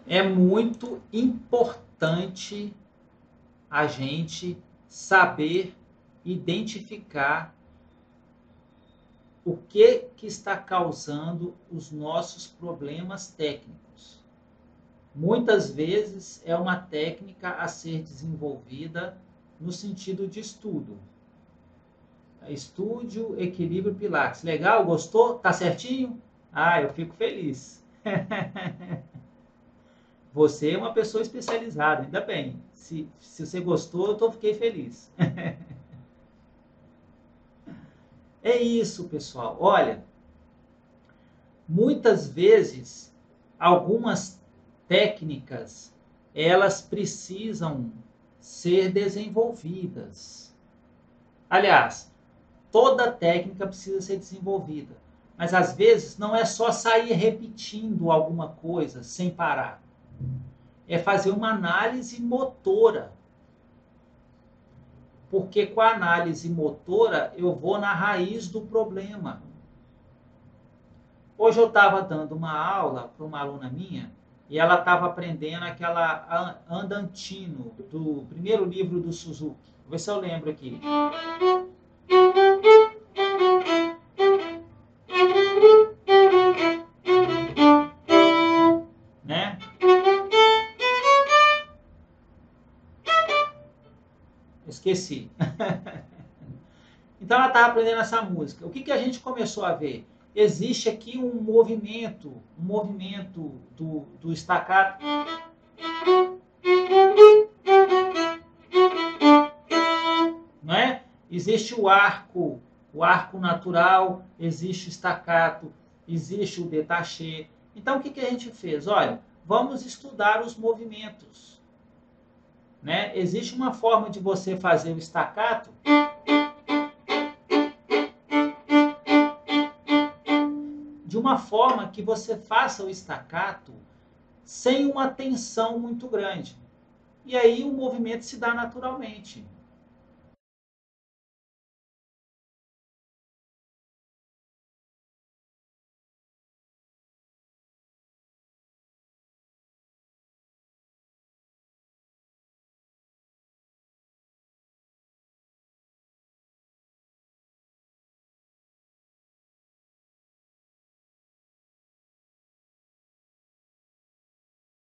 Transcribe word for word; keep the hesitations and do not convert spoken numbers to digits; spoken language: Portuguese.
É muito importante a gente saber identificar o que, que está causando os nossos problemas técnicos. Muitas vezes é uma técnica a ser desenvolvida no sentido de estudo. Estúdio, equilíbrio, pilates. Legal? Gostou? Tá certinho? Ah, eu fico feliz. Você é uma pessoa especializada, ainda bem. Se, se você gostou, eu tô, fiquei feliz. É isso, pessoal. Olha, muitas vezes, algumas técnicas, elas precisam ser desenvolvidas. Aliás, toda técnica precisa ser desenvolvida. Mas às vezes não é só sair repetindo alguma coisa sem parar. É fazer uma análise motora. Porque com a análise motora eu vou na raiz do problema. Hoje eu estava dando uma aula para uma aluna minha e ela estava aprendendo aquela andantino do primeiro livro do Suzuki. Vou ver se eu lembro aqui. Né? Esqueci. Então ela estava aprendendo essa música. O que, que a gente começou a ver? Existe aqui um movimento, um movimento do, do staccato. Não é? Existe o arco, o arco natural, existe o staccato, existe o détaché. Então o que, que a gente fez? Olha, vamos estudar os movimentos. Né? Existe uma forma de você fazer o staccato de uma forma que você faça o staccato sem uma tensão muito grande. E aí o movimento se dá naturalmente.